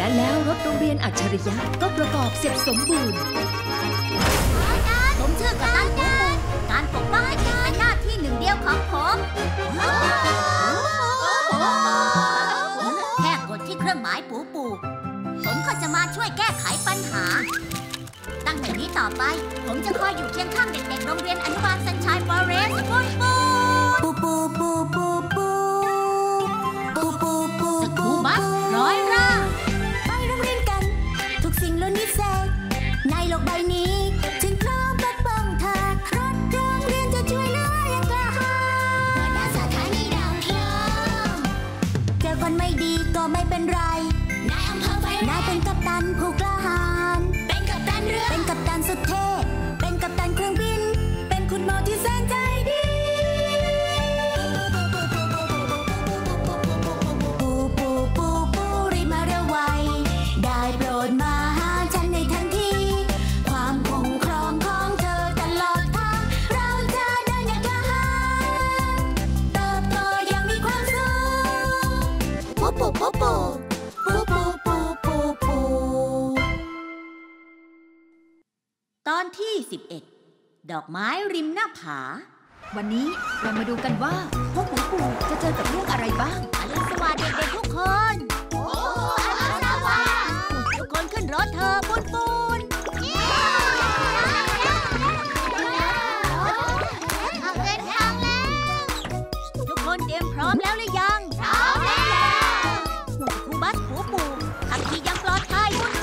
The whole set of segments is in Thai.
และแล้วรถโรงเรียนอัจฉริยะก็ประกอบเสร็จสมบูรณ์ผมชื่อกัปตันปูการปกป้องเด็กเป็นหน้าที่หนึ่งเดียวของผมแค่กดที่เครื่องหมายปูผมก็จะมาช่วยแก้ไขปัญหาตั้งแต่นี้ต่อไปผมจะคอยอยู่เคียงข้างเด็กๆโรงเรียนอนุบาลซันชัยฟอเรสต์ปูสกูบัสร้อยร่างไปโรงเรียนกันทุกสิ่งล้วนวิเศษในโลกใบนี้จึงพร้อมปกป้องเธอรถโรงเรียนจะช่วยเหลืออย่างกล้าหาญหัวหน้าสถานีดาวเทียมเจอคนไม่ดีก็ไม่เป็นไรนายอำเภอไฟนายเป็นกัปตันผู้กล้าหาญเป็นกัปตันเรือเป็นกัปตันสุดเท่เป็นกัปตันเครื่องบินเป็นคุณหมอที่แสนใจดีรีบมาเร็วไวได้โปรดมาหาฉันในทันทีความคุ้มครองของเธอตลอดทางเราจะเดินอย่างกล้าหาญเติบโตอย่างมีความสุขตอนที่11ดอกไม้ริมหน้าผาวันนี้เรามาดูกันว่าพวกปู่จะเจอกับเรื่องอะไรบ้างอรุณสวัสดิ์เด็กๆทุกคนอรุณสวัสดิ์ทุกคนขึ้นรถเธอปูนเดินทางแล้วทุกคนเตรียมพร้อมแล้วหรือยังพร้อมแล้วครูบัสปู่ขับขี่อย่างปลอดภัยปูน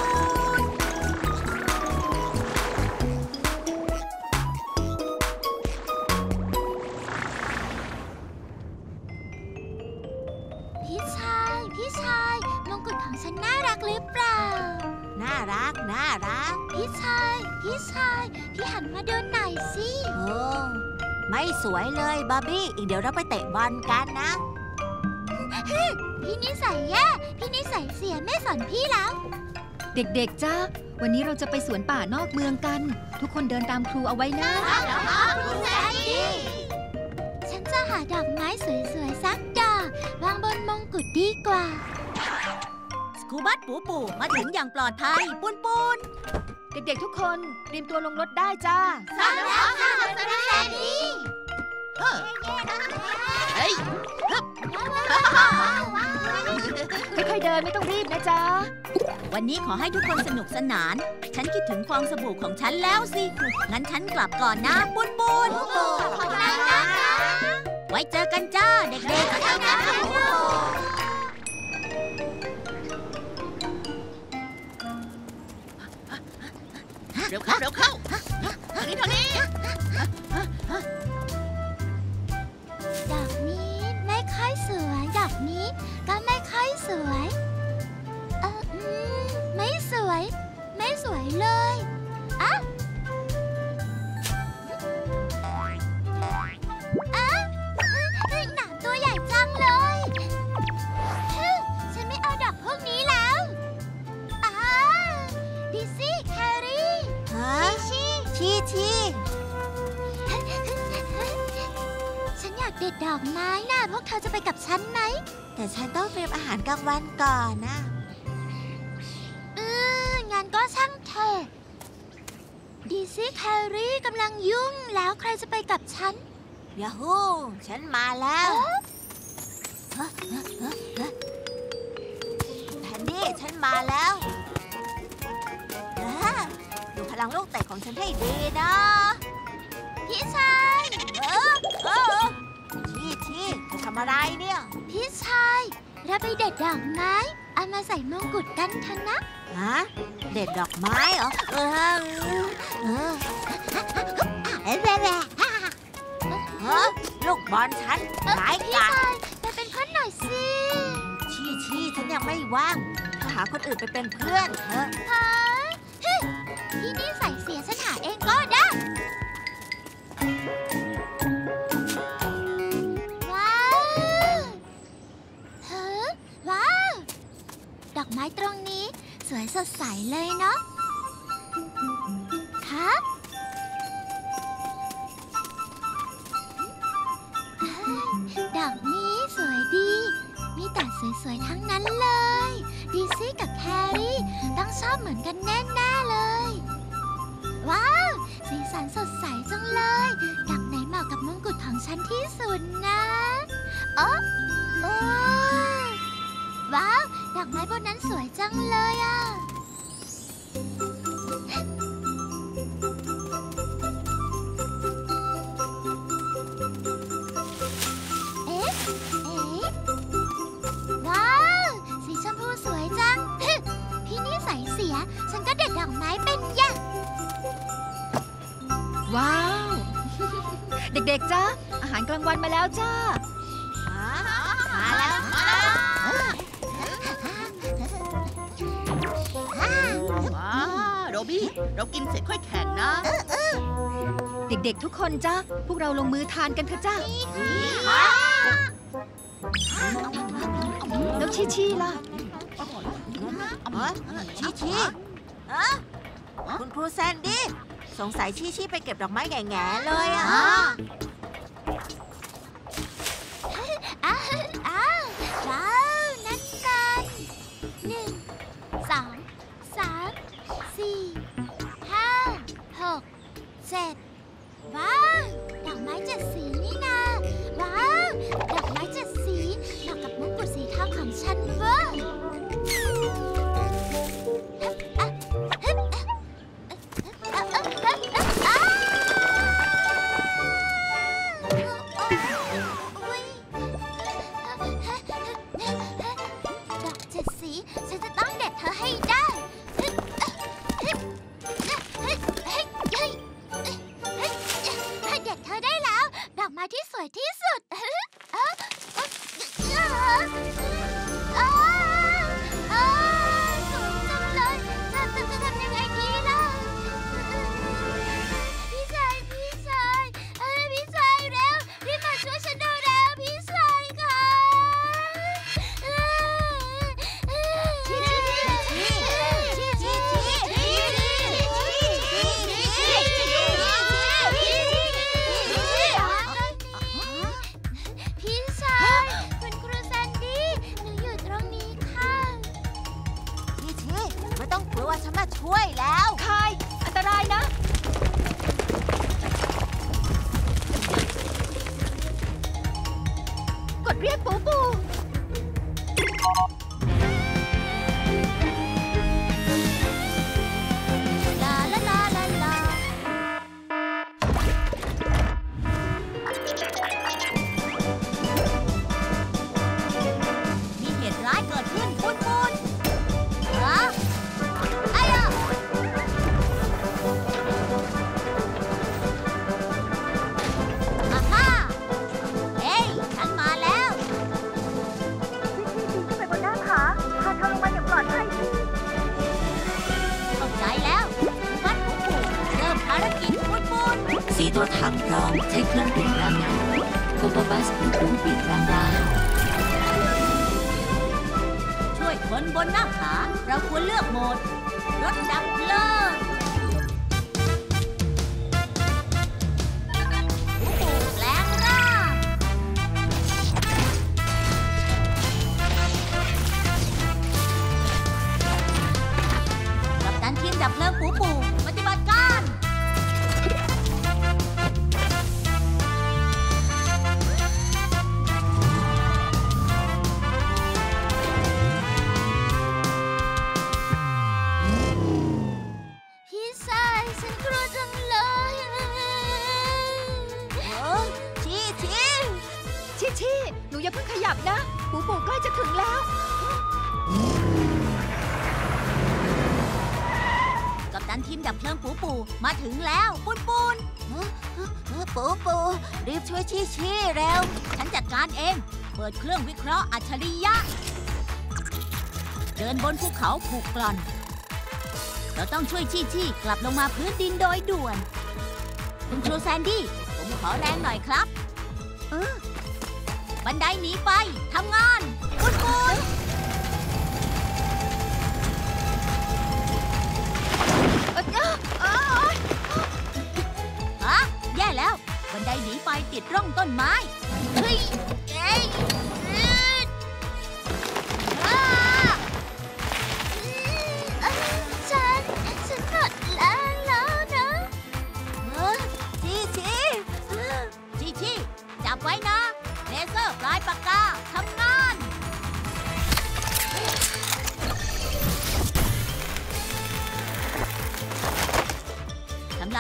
พี่ชายมงกุฎของฉันน่ารักหรือเปล่าน่ารักพี่ชายพี่หันมาดูหน่อยสิไม่สวยเลยบาร์บี้อีกเดี๋ยวเราไปเตะบอลกันนะพี่นิสัยแย่พี่นิสัยเสียไม่สอนพี่แล้วเด็กๆจ้าวันนี้เราจะไปสวนป่านอกเมืองกันทุกคนเดินตามครูเอาไว้นะฉันจะหาดอกไม้สวยๆสักดอกวางบนมงกุฎดีกว่าสกูบัสปู่มาถึงอย่างปลอดภัยปูนเด็กๆทุกคนเตรียมตัวลงรถได้จ้าทราบแล้วค่ะสวัสดีเฮ้ยค่อยๆเดินไม่ต้องรีบนะจ๊ะวันนี้ขอให้ทุกคนสนุกสนานฉันคิดถึงฟองสบู่ของฉันแล้วสิงั้นฉันกลับก่อนนะปูนขอบใจนะไว้เจอกันจ้าเด็กๆเร็วเข้าทางนี้ดอกนี้ไม่ค่อยสวยดอกนี้ก็ไม่ค่อยสวยไม่สวยเลยหนามตัวใหญ่จังเลยฉันไม่เอาดอกพวกนี้แล้วดิซี่แครี่ชีฉันอยากเด็ดดอกไม้น่ะพวกเธอจะไปกับฉันไหมแต่ฉันต้องเตรียมอาหารกลางวันก่อนนะงานก็ช่างเถอะดิซี่แครี่กำลังยุ่งแล้วใครจะไปกับฉันยาฮูฉันมาแล้วแพนดี้ฉันมาแล้วดูพลังลูกเตะของฉันให้ดีนะพี่ชายที่จะทำอะไรเนี่ยพี่ชายเราไปเด็ดดอกไม้เอามาใส่มงกุฎกันเถอะนะเด็ดดอกไม้เหรอลูกบอลฉันหลายกัดไปเป็นเพื่อนหน่อยสิชี้ฉันยังไม่ว่างหาคนอื่นไปเป็นเพื่อนเถอะพี่นี่ใส่เสียฉันหาเองก็ได้ว้าวดอกไม้ตรงนี้สวยสดใสเลยเนาะครับดอกนี้สวยดีมีแต่สวยๆทั้งนั้นเลยดีซี่กับแครี่ต้องชอบเหมือนกันแน่ๆเลย ว้าวสีสันสดใสจังเลยดอกไหนเหมาะกับมงกุฎของฉันที่สุดนะโอ้ว้าวดอกไม้บนนั้นสวยจังเลยอ่ะว้าวสีชมพูสวยจัง พี่นี่ใส่เสียฉันก็เด็ดดอกไม้เป็นย่ะว้าว เด็กๆจ้าอาหารกลางวันมาแล้วจ้ามาแล้ว ว้าโรบี้เรากินเสร็จค่อยแข่งนะเด็กๆทุกคนจ้าพวกเราลงมือทานกันเถอะจ้าแล้วชี่ล่ะชี้คุณครูแซนดี้สงสัยชี้ไปเก็บดอกไม้แง่ๆเลยอ่ะว้าวนั่นกัน1 2 3 4 5 6 7ว้าวดอกไม้7 สีนี่นาว้าวดอกไม้7 สีเหมาะกับมงกุฎสีทองของฉันเว้ยฉันจะต้องเด็ดเธอให้ได้เด็ดเธอได้แล้วดอกไม้ที่สวยที่สุดสวยจังเลยจะทำยังไงดีล่ะพี่ชายพี่ชายเร็วรีบมาช่วยฉันดูเร็วพี่ชายค่ะพี่ชายคุณครูแซนดี้หนูอยู่ตรงนี้ค่ะชี้ไม่ต้องกลัวฉันมาช่วยแล้วคายอันตรายนะ กดเรียกปูปูลาลาลาลาลามีเหตุร้ายเกิดขึ้นปุนไอ้อะอาฮ่าเฮ้ยฉันมาแล้วเข้าใจแล้ววัดของปู่เริ่มภารกิจปุนสีตัวถังพร้อมใช้เครื่องปิดรังน้ำโคโบบัสปูปูปิดรังได้ช่วยคนบนหน้าผาเราควรเลือกโหมดรถดับเพลิงปู่แปลงร่างกัปตันทีมดับเพลิงปู่ปฏิบัติการพี่ชายฉันกลัวจังเลยชี่หนูอย่าเพิ่งขยับนะ ปูปูใกล้จะถึงแล้วกัปตันทีมดับเพลิงปู่มาถึงแล้วปูรีบช่วยชี้เร็ว ฉันจัดการเอง เปิดเครื่องวิเคราะห์อัจฉริยะ เดินบนภูเขาผูกกร่อน เราต้องช่วยชี้กลับลงมาพื้นดินโดยด่วน คุณครูแซนดี้ผมขอแรงหน่อยครับบันไดหนีไฟทำงานปุนแย่แล้วบันไดหนีไฟติดร่องต้นไม้เฮ้ย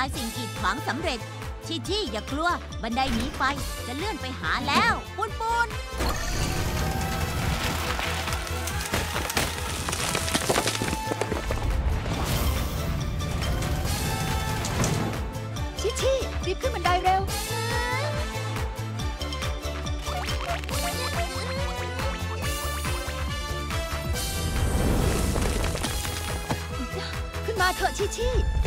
ายสิ่งกีดขวางสำเร็จชี่อย่ากลัวบันไดหนีไฟจะเลื่อนไปหาแล้วปูนชี่รีบขึ้นบันไดเร็วขึ้นมาเถอะชี่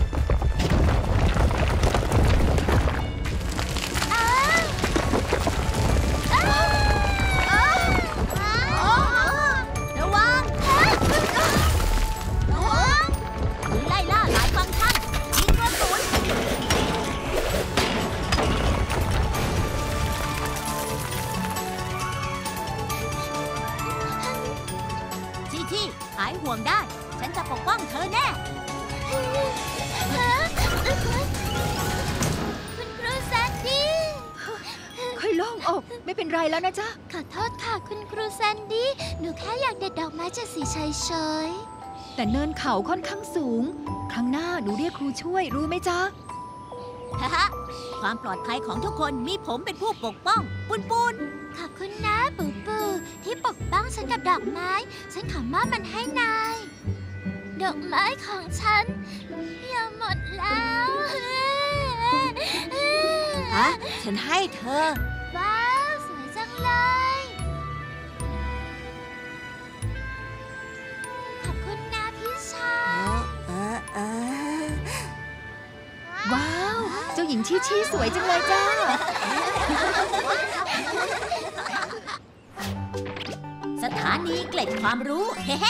ระวังไล่ล่าหลายฟังก์ชันยิงกระสุนชี่หายห่วงได้ฉันจะปกป้องเธอแน่คุณครูแซนดี้ค่อยโล่งอกไม่เป็นไรแล้วนะจ๊ะขอโทษค่ะคุณครูแซนดี้หนูแค่อยากเด็ดดอกไม้จากสีเฉยแต่เนินเขาค่อนข้างสูงครั้งหน้าหนูเรียกครูช่วยรู้ไหมจ๊ะความปลอดภัยของทุกคนมีผมเป็นผู้ปกป้องปูนขอบคุณนะปูปูที่ปกป้องฉันกับดอกไม้ฉันขอมอบมันให้นายดอกไม้ของฉันอย่าหมดแล้วฮะฉันให้เธอว้าวสวยจังเลยขอบคุณนะพี่ชายว้าวเจ้าหญิงชี่สวยจังเลยจ้าสถานีเกล็ดความรู้เฮ้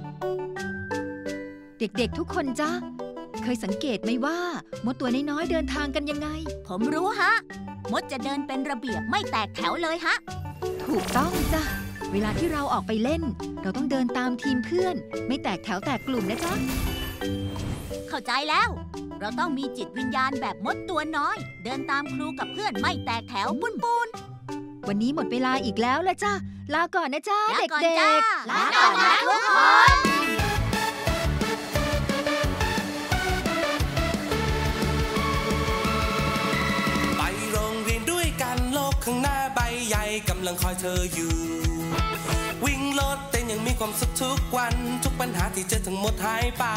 เด็กๆทุกคนจ้าเคยสังเกตไหมว่ามดตัวน้อยๆเดินทางกันยังไงผมรู้ฮะมดจะเดินเป็นระเบียบไม่แตกแถวเลยฮะถูกต้องจ้ะเวลาที่เราออกไปเล่นเราต้องเดินตามทีมเพื่อนไม่แตกแถวแตกกลุ่มนะจ๊ะเข้าใจแล้ว เราต้องมีจิตวิญญาณแบบมดตัวน้อย เดินตามครูกับเพื่อนไม่แตกแถวปูนวันนี้หมดเวลาอีกแล้วละจ้ะลาก่อนนะจ๊ะลาเด็ก่อนจ้ากลาก่อนนะทุกคนไปโรงเรียนด้วยกันโลกข้างหน้าใบใหญ่กำลังคอยเธออยู่วิ่งรถเต้นยังมีความสุขทุกวันทุกปัญหาที่เจอทั้งหมดหายไป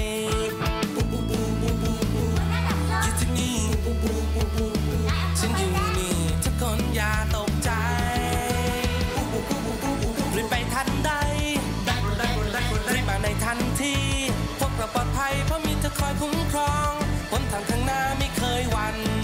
อยู่ที่นี่ฉันอยู่นี่ทุกคนอย่าตกใจรีบไปทันใดรีบมาในทันทีพวกเราปลอดภัยเพราะมีเธอคอยคุ้มครองหนทางข้างหน้าไม่เคยหวั่น